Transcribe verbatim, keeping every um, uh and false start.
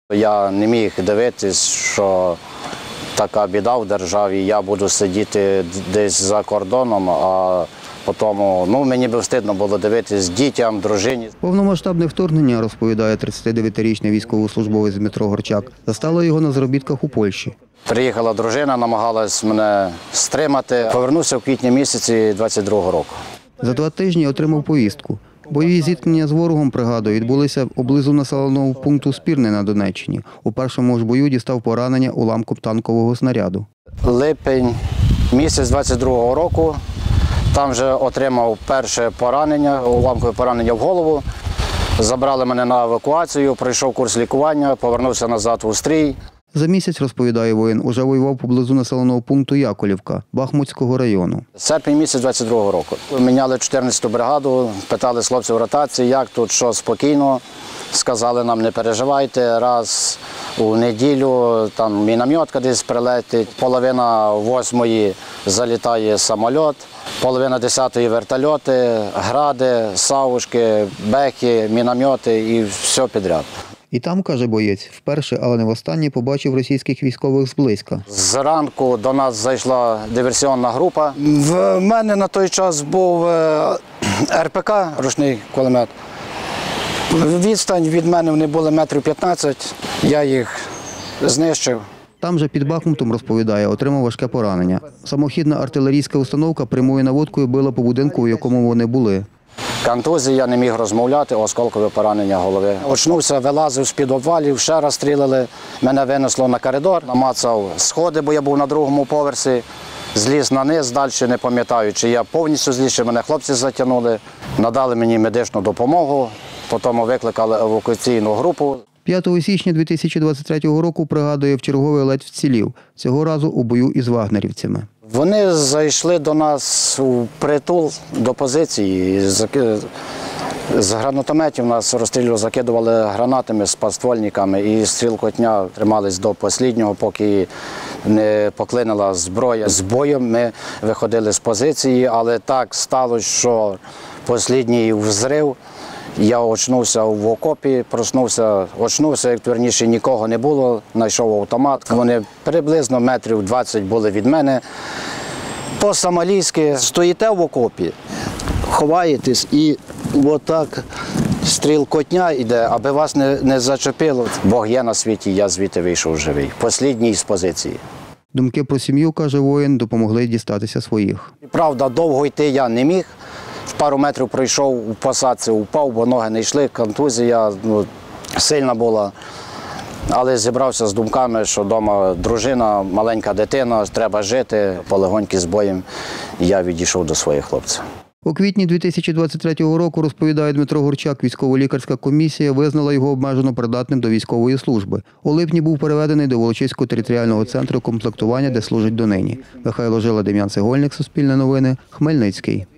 Я не міг дивитись, що така біда в державі, я буду сидіти десь за кордоном, а потім, ну, мені б встидно було дивитись дітям, дружині. Повномасштабне вторгнення, розповідає тридцятидев'ятирічний військовослужбовець Дмитро Горчак, застало його на заробітках у Польщі. Приїхала дружина, намагалась мене стримати. Повернувся в квітні місяці двадцять другого року. За два тижні отримав повістку. Бойові зіткнення з ворогом, пригадує, відбулися поблизу населеного пункту Спірне на Донеччині. У першому ж бою дістав поранення уламком танкового снаряду. Липень місяць двадцять другого року. Там вже отримав перше поранення, уламкове поранення в голову. Забрали мене на евакуацію, пройшов курс лікування, повернувся назад в Устрій. За місяць, розповідає воїн, уже воював поблизу населеного пункту Яковлівка, Бахмутського району. Серпень місяць двадцять другого року. Міняли чотирнадцяту бригаду, питали з хлопців ротації, як тут, що, спокійно. Сказали нам, не переживайте, раз у неділю там мінометка десь прилетить, половина восьмої залітає самоліт, половина десятої вертольоти, гради, савушки, бехи, міномети і все підряд. І там, каже боєць, вперше, але не востаннє, побачив російських військових зблизька. Зранку до нас зайшла диверсіонна група. В мене на той час був ер пе ка, ручний кулемет. Відстань від мене вони були метрів п'ятнадцять, я їх знищив. Там же під Бахмутом, розповідає, отримав важке поранення. Самохідна артилерійська установка прямою наводкою била по будинку, у якому вони були. Контузія, я не міг розмовляти, осколкове поранення голови. Очнувся, вилазив з-під обвалів, ще раз стріляли, мене винесло на коридор, намацав сходи, бо я був на другому поверсі, зліз на низ, далі не пам'ятаю, чи я повністю зліз, чи мене хлопці затягнули, надали мені медичну допомогу, потім викликали евакуаційну групу. п'ятого січня дві тисячі двадцять третього року, пригадує, вчергове ледь вцілів, цього разу у бою із вагнерівцями. Вони зайшли до нас у притул до позиції, з гранатометів нас розстрілювали, закидували гранатами з паствольниками і стрілкотня тримались до останнього, поки не поклинила зброя. З боєм ми виходили з позиції, але так сталося, що останній взрив. Я очнувся в окопі, проснувся, очнувся, як верніше, нікого не було, знайшов автомат. Вони приблизно метрів двадцять були від мене. По-сомалійськи стоїте в окопі, ховаєтесь і отак стрілкотня йде, аби вас не, не зачепило. Бог є на світі, я звідти вийшов живий. Останній з позиції. Думки про сім'ю, каже воїн, допомогли дістатися своїх. Правда, довго йти я не міг. Пару метрів пройшов, у посадці упав, бо ноги не йшли, контузія ну, сильна була. Але зібрався з думками, що вдома дружина, маленька дитина, треба жити. Полегоньки з боєм я відійшов до своїх хлопців. У квітні дві тисячі двадцять третього року, розповідає Дмитро Горчак, військово-лікарська комісія визнала його обмежено придатним до військової служби. У липні був переведений до Волочиського територіального центру комплектування, де служить донині. Михайло Жила, Дем'ян Цегольник, Суспільне новини, Хмельницький.